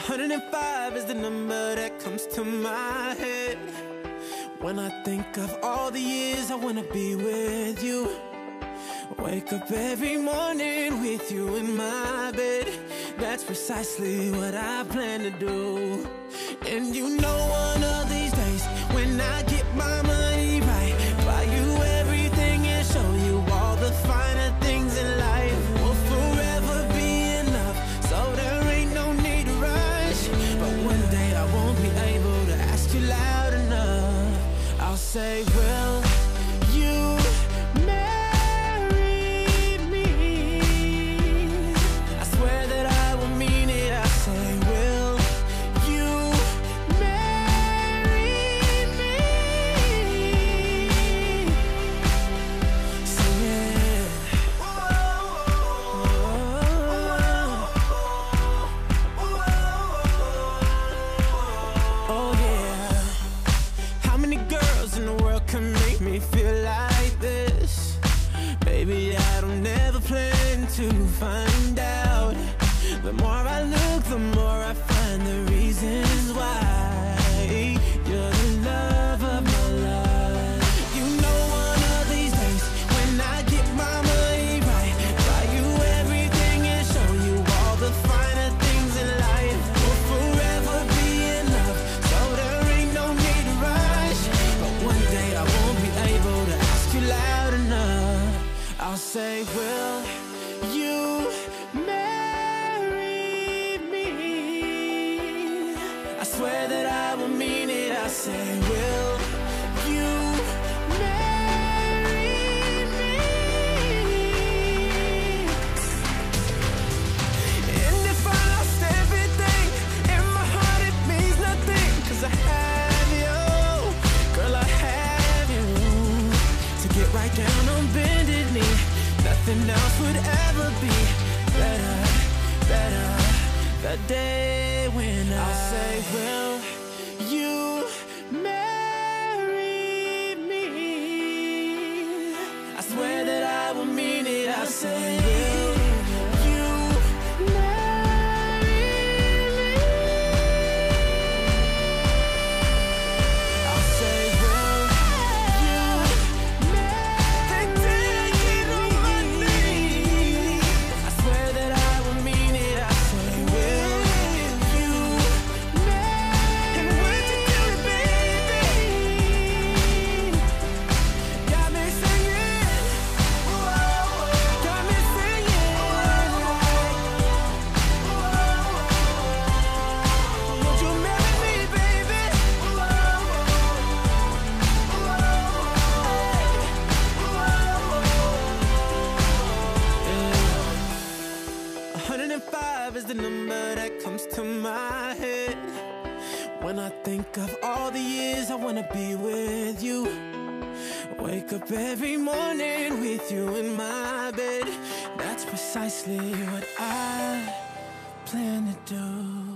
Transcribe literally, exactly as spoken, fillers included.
hundred and five is the number that comes to my head when I think of all the years I wanna be with you. Wake up every morning with you in my bed. That's precisely what I plan to do. And you know one of these days, when I get my money right, buy you everything and show you all the finer things in life. We'll forever be in love, so there ain't no need to rush. But one day I won't be able to ask you loud enough. I'll say, will you marry me? I swear that I will mean it. I say, will you marry me? Sing it. Oh yeah. How many girls in the world can make me feel like this? Baby, I don't ever plan to find out. The more I look, the more I find the reasons why you're the love of my life. You know one of these days, when I get my money right, buy you everything and show you all the finer things in life. We'll forever be in love, so there ain't no need to rush. But one day I won't be able to ask you loud enough. I'll say, will you marry me? I swear that I will mean it. I say, will you marry me? And if I lost everything in my heart, it means nothing, 'cause I have you. Girl, I have you to get right down on bended knee. Nothing else would ever be better, better. The day when I'll say, will you marry me? I swear that I will mean it. I say, will you marry me? I'll say, will you marry me? I swear that I will mean it. I say, will you marry? And would you do it, baby? Got me singing, got me singing. Would you marry me, baby? A hundred and five is the number that comes to my head when I think of all the years I wanna be with you. Wake up every morning with you in my bed. That's precisely what I plan to do.